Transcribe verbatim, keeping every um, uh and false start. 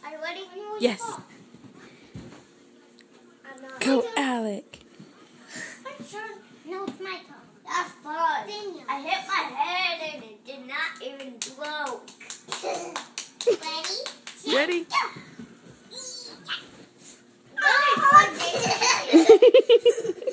Are you ready? Yes. Go, Alec. No, it's my turn. That's fun. I hit my head and it did not even blow. Ready? Ready? Go!